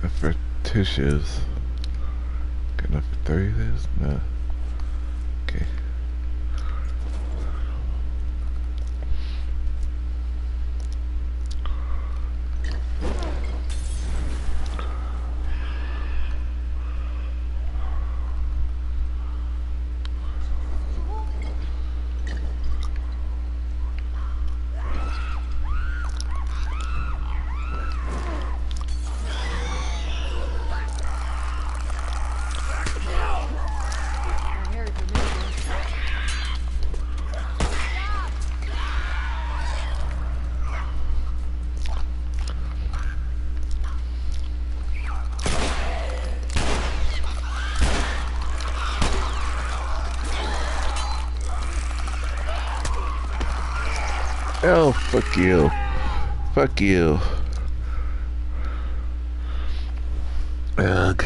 For tissues. Good enough for 30 of those? No. Okay. Oh, fuck you. Fuck you. Ugh.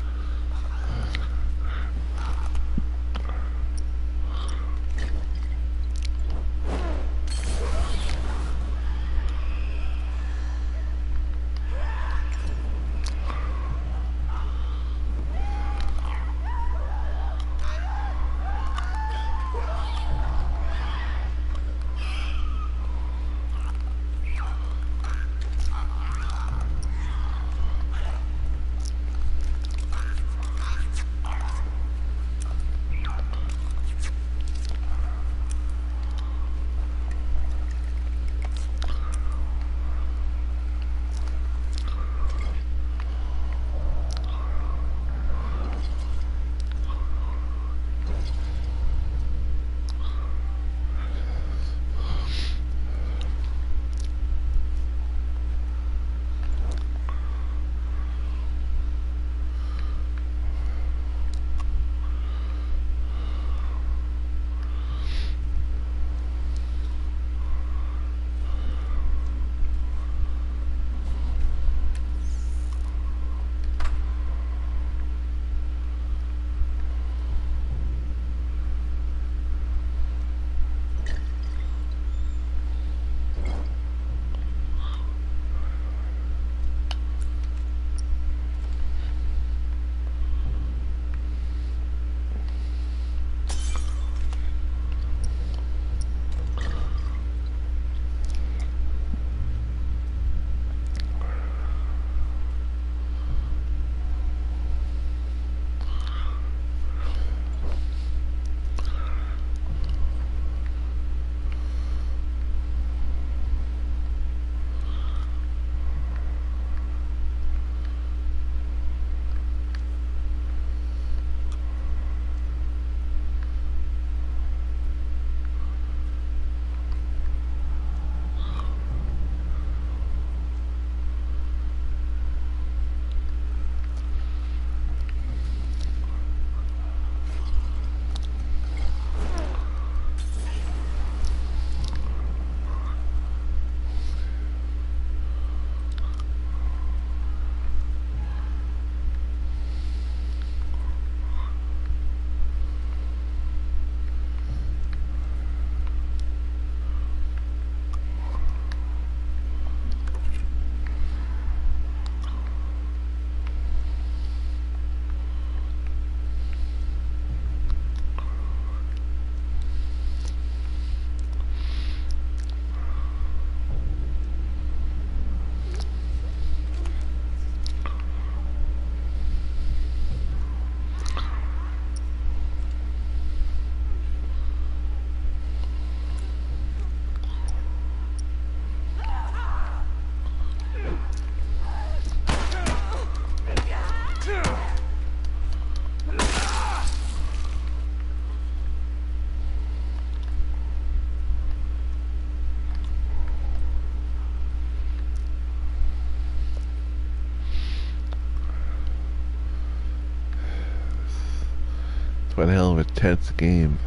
One hell of a tense game.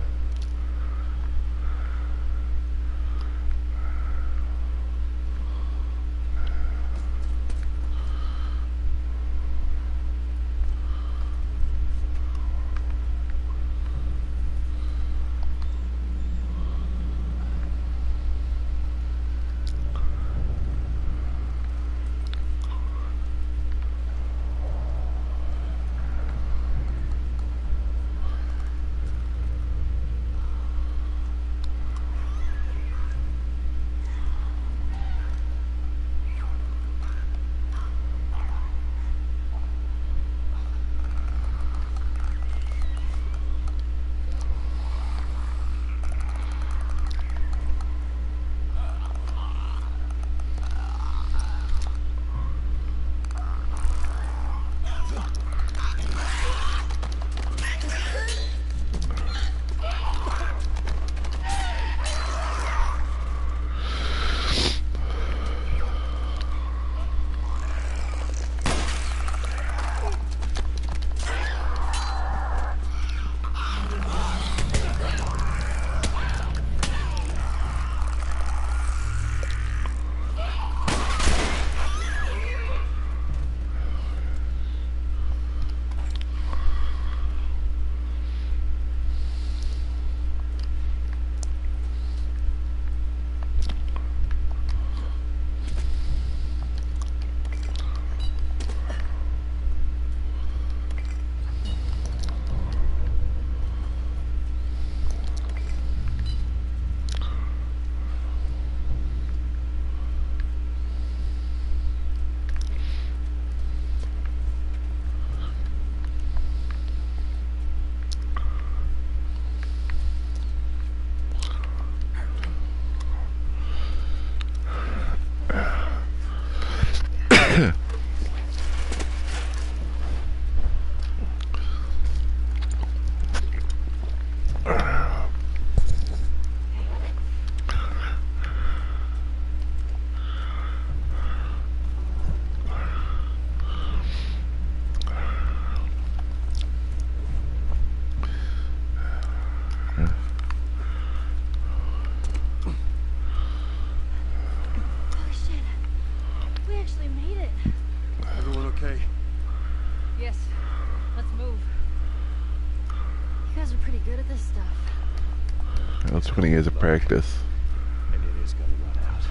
That's 20 years of practice. And it is gonna run out.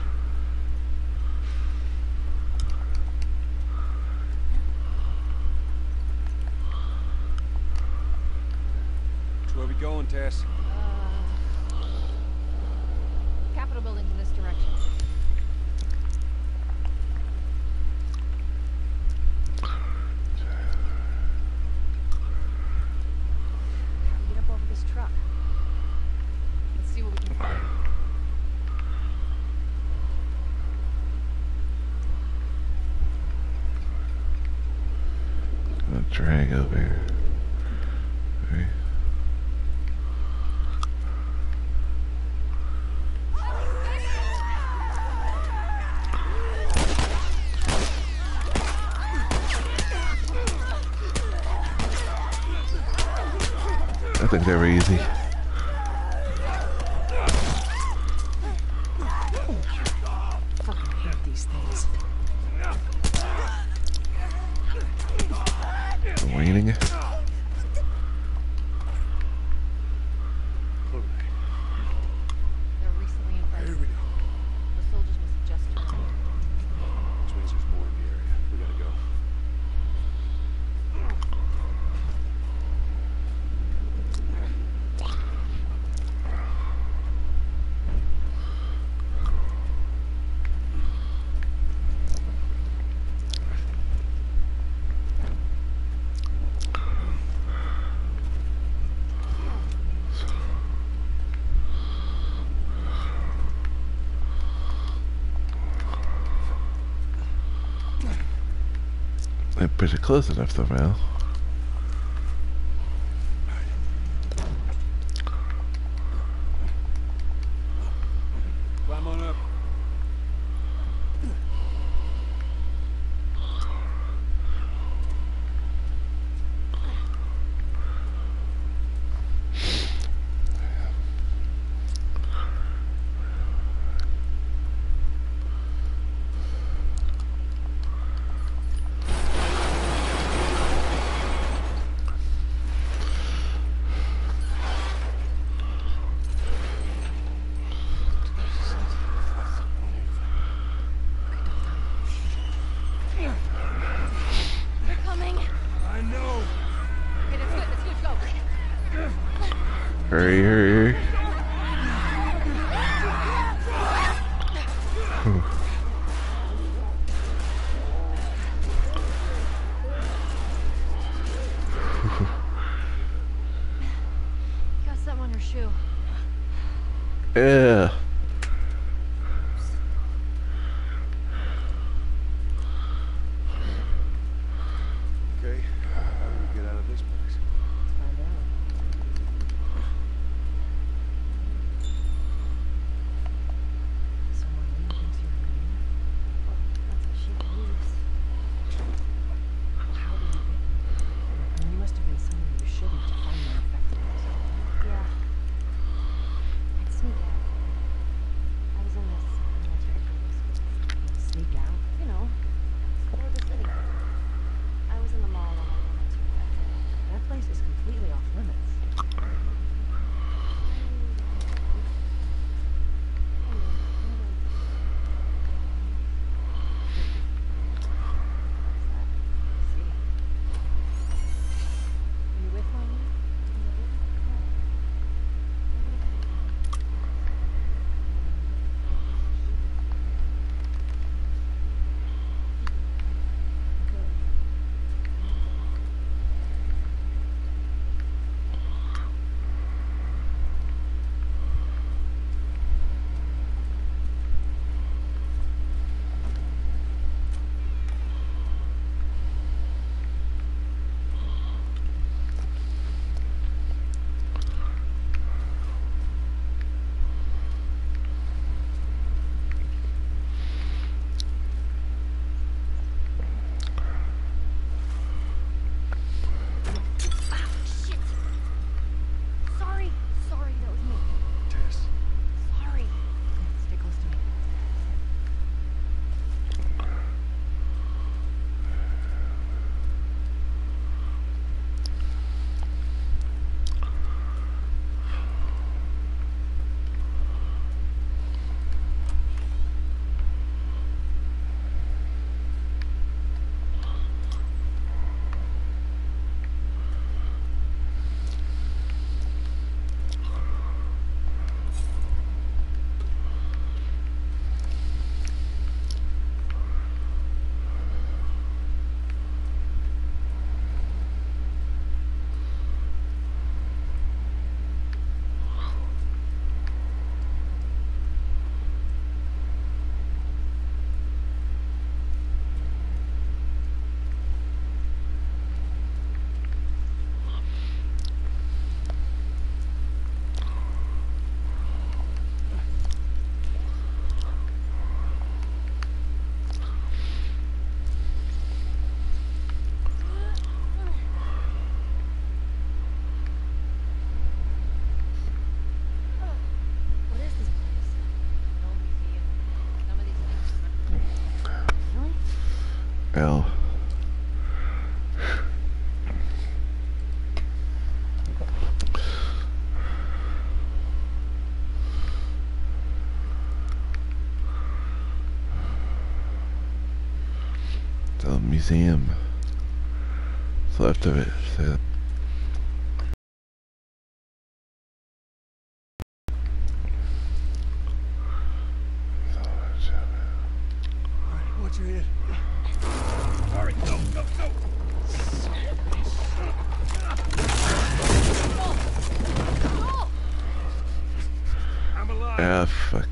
So where we going, Tess? Capitol buildings in this direction. Get up over this truck. Let's see what we can find. Gonna drag over here. Right. I think they were easy. Fucking hate these things. Raining. Look. They're recently infected. Here we go. The soldiers must have just turned. Which means there's more in the area. We gotta go. They're pretty close enough somehow. Climb on up. They're coming. I know. Okay, that's good, go. Hurry, hurry, hurry. Whew. Got something on your shoe. Yeah. Okay. How do we get out of this place? Find out. Someone leaned into your name? Well, that's what she believes. Well, how did you get here? I mean, you must have been somewhere you shouldn't to find the infected. Yeah. I'd sneak out. L. The museum. What's left of it? Say that. Alright, watch your head. Sorry, go, go, go! I'm alive. Ah, fuck.